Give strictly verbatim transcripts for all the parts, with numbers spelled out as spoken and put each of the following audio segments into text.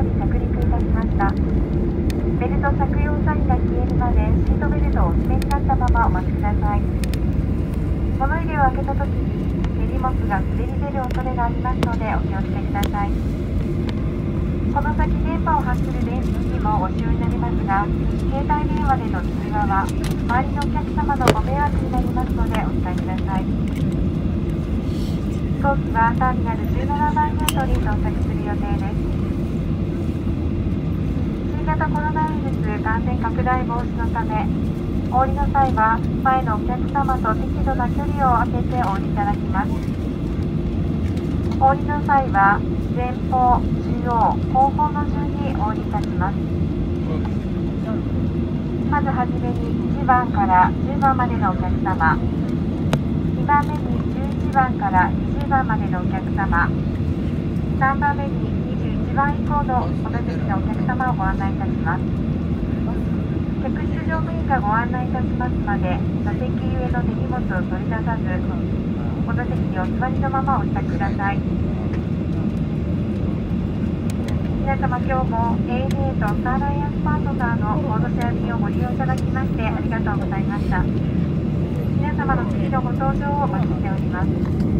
に着陸いたしました。ベルト着用サインが消えるまでシートベルトをお締めになったままお待ちください。物入れを開けたときに手荷物が滑り出る恐れがありますのでお気をつけください。この先電波を発する電子機器もご使用になりますが、携帯電話での通話は周りのお客様のご迷惑になりますのでお伝えください。飛行機はターミナルじゅうななばんゲートに到着する予定です。新型コロナウイルス感染拡大防止のため、お降りの際は前のお客様と適度な距離を空けてお降りいただきます。お降りの際は前方、中央、後方の順にお降りいたします。まずはじめにいちばんからじゅうばんまでのお客様、にばんめにじゅういちばんからにじゅうばんまでのお客様、さんばんめににじゅういちばん以降のお座席のお客様をご案内いたします。客室乗務員がご案内いたしますまで、座席上の手荷物を取り出さず、お座席にお座りのままお支度ください。皆様、今日も エーエヌエー とスターライアンスパートナーのコードシェア便をご利用いただきましてありがとうございました。皆様の次のご搭乗をお待ちしております。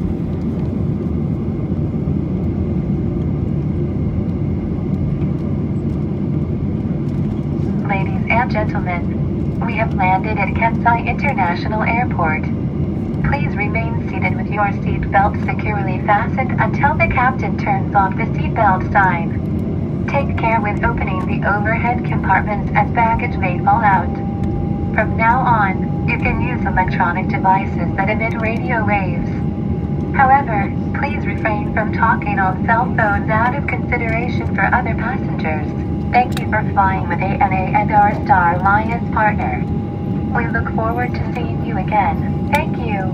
Ladies and gentlemen, we have landed at Kansai International Airport. Please remain seated with your seat belt securely fastened until the captain turns off the seatbelt sign. Take care when opening the overhead compartments as baggage may fall out. From now on, you can use electronic devices that emit radio waves. However, please refrain from talking on cell phones out of consideration for other passengers. Thank you for flying with A N A and our Star Alliance partner. We look forward to seeing you again. Thank you.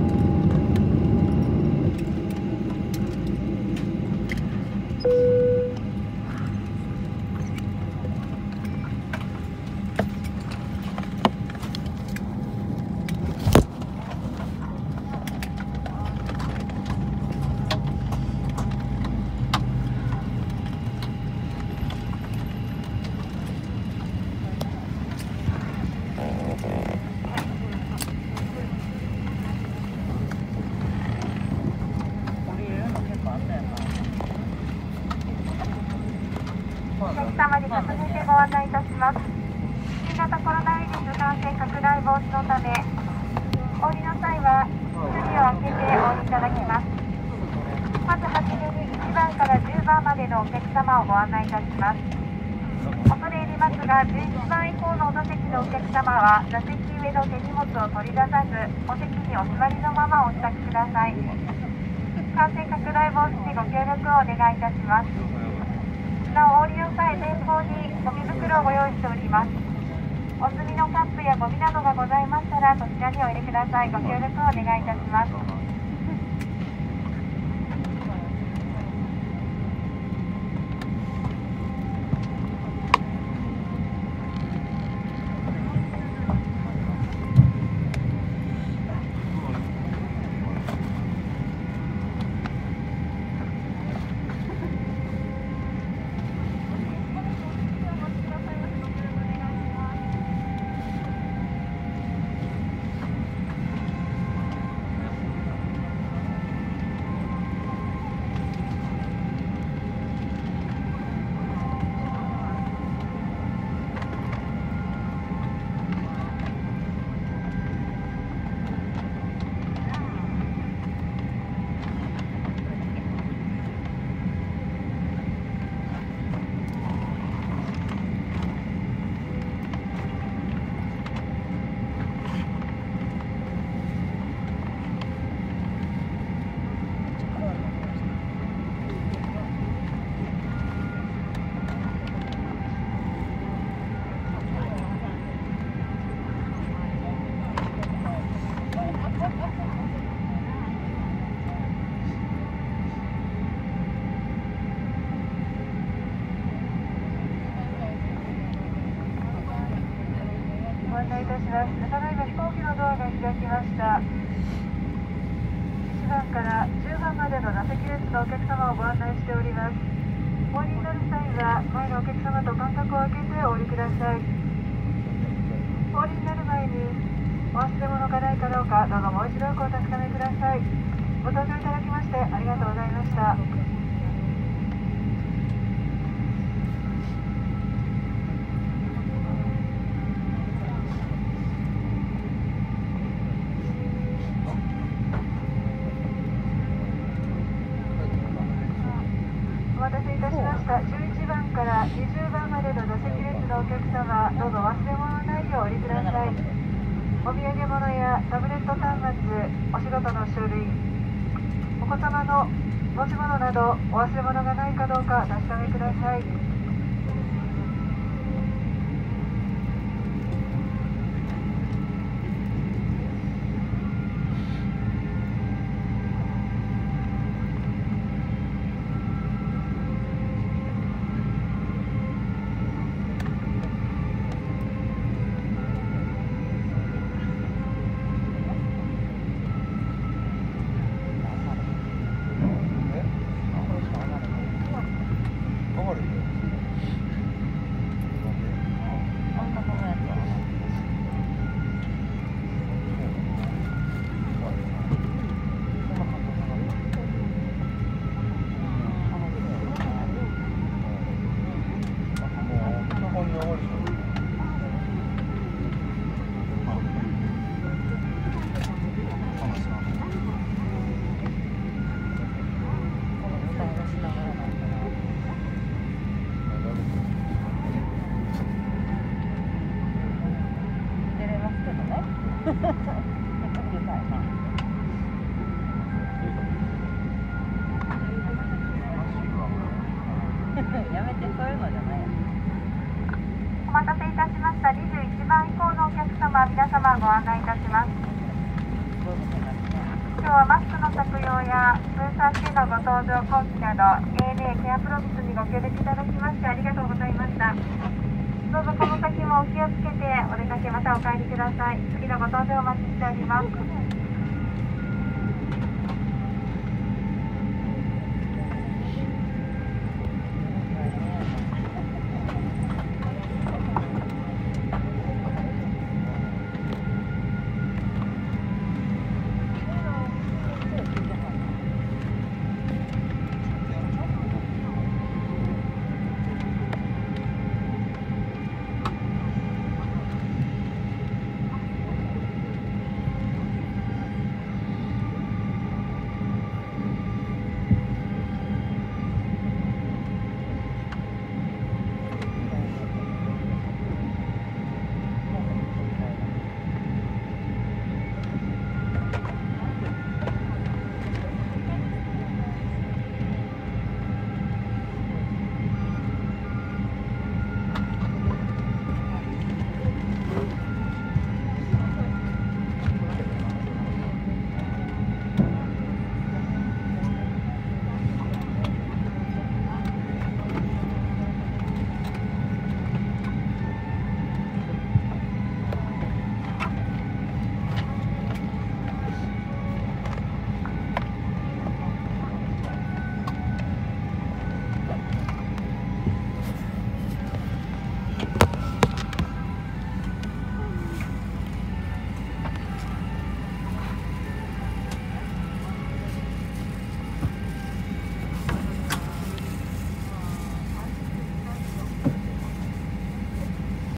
お客様に重ねてご案内いたします。新型コロナウイルス感染拡大防止のため、お降りの際は距離を空けてお降りいただきます。まずはじめにいちばんからじゅうばんまでのお客様をご案内いたします。恐れ入りますが、じゅういちばん以降のお座席のお客様は座席上の手荷物を取り出さず、お席にお座りのままお支度ください。感染拡大防止にご協力をお願いいたします。なお、お降りの際、前方にゴミ袋をご用意しております。お済みのカップやゴミなどがございましたら、そちらにお入れください。ご協力をお願いいたします。ご案内いたします。ただいま飛行機のドアが開きました。いちばんからじゅうばんまでの座席列のお客様をご案内しております。 お降りになる際は前のお客様と間隔を空けてお降りください。お降りになる前にお忘れ物がないかどうか、どうぞもう一度お確かめください。ご搭乗いただきましてありがとうございました。お待たせいたしました。じゅういちばんからにじゅうばんまでの座席列のお客様、どうぞ忘れ物のないようお降りください。お土産物やタブレット端末、お仕事の書類、お子様の持ち物などお忘れ物がないかどうかお確かめください。 やめて、そういうのじゃない。 お待たせいたしました。にじゅういちばん以降のお客様、皆様ご案内いたします。今日はマスクの着用や分散式のご搭乗後期など エーエヌエー ケアプロミスにご協力いただきましてありがとうございました。どうぞこの先もお気をつけてお出かけまたお帰りください。次のご搭乗お待ちしております。